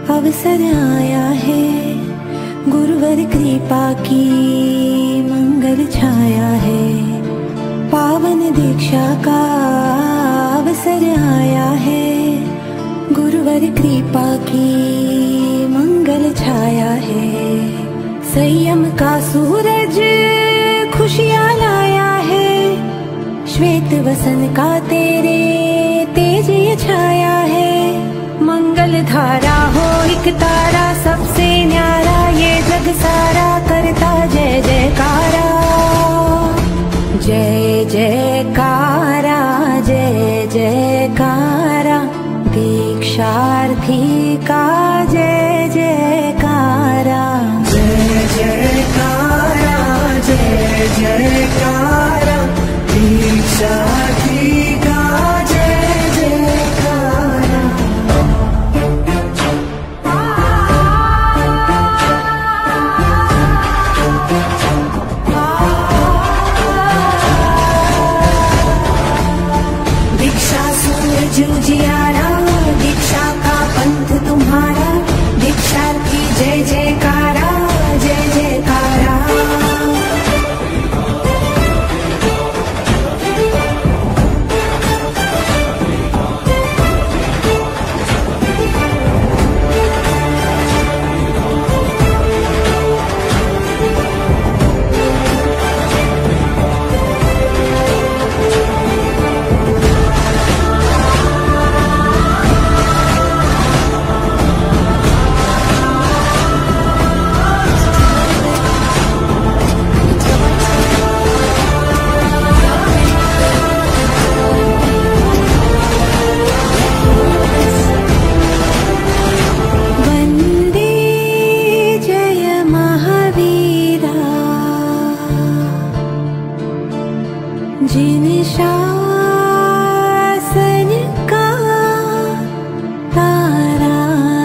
अवसर आया है, गुरुवर कृपा की मंगल छाया है। पावन दीक्षा का अवसर आया है, गुरुवर कृपा की मंगल छाया है। संयम का सूरज खुशियाँ लाया है, श्वेत वसन का तेरे तेज ये छाया है। मंगल धारा हो एक तारा, सबसे न्यारा ये जग सारा करता जय जयकारा। जय जयकारा जय जयकारा, दीक्षार्थी का जय जयकारा। जय जयकारा जय जयकारा, दीक्षार्थी का जय जयकारा। दीक्षा सूरज उजियारा, दीक्षा का पंथ तुम्हारा, दीक्षार्थी जय जयकारा जय जयकारा। जिन शासन का तारा,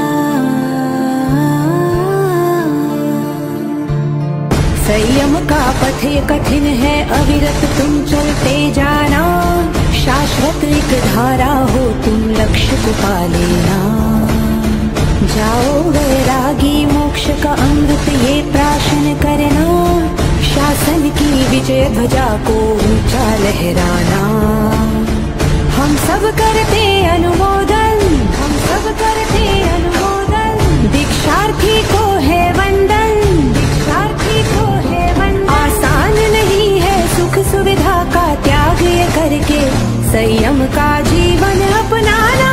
संयम का पथ ये कठिन है, अविरत तुम चलते जाना। शाश्वत एक धारा हो तुम, लक्ष्य को पा लेना। जाओ वैरागी मोक्ष का अमृत ये प्राशन करना, शासन की विजय ध्वजा को ऊंचा लहराना। हम सब करते अनुमोदन, हम सब करते अनुमोदन, दीक्षार्थी को है वंदन, दीक्षार्थी को है वंदन। आसान नहीं है सुख सुविधा का त्याग ये करके, संयम का जीवन अपनाना।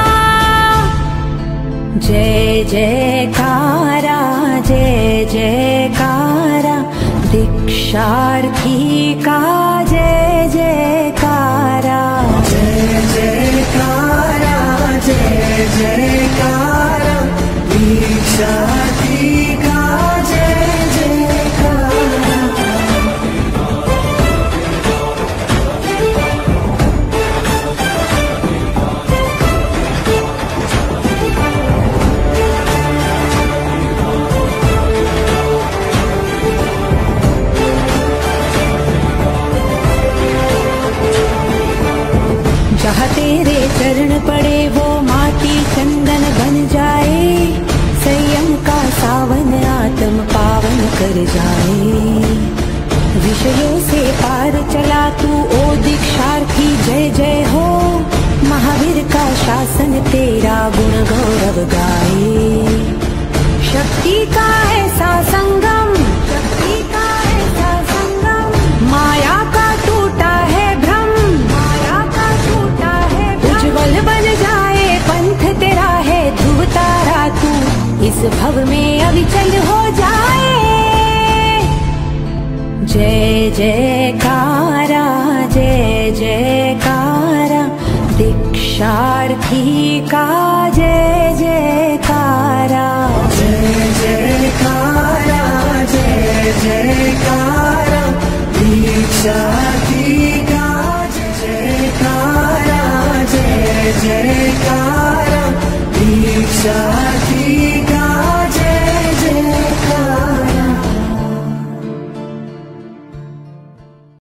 जय जयकारा जय जयकारा, दीक्षार्थी का जय जयकारा। जय जयकारा जय जयकारा, दीक्षार्थी का जय जयकारा। जहाँ तेरे चरण पड़े वो माटी चंदन बन जाए, संयम का सावन आत्म पावन कर जाए। विषयों से पार चला तू ओ दीक्षार्थी जय जय हो, महावीर का शासन तेरा गुण गौरव गाए। शक्ति का ऐसा संगम, शक्ति का ऐसा संगम, माया का टूटा है भ्रम, माया का टूटा है भ्रम। उज्ज्वल बन जाए पंथ तेरा है ध्रुव तारा, तू इस भव में अविचल हो जाए। जय जयकारा जय जयकारा, दीक्षार्थी का जय जयकारा। जय जयकारा जय जयकारा, दीक्षार्थी का जय जयकारा। जय जयकारा दीक्षा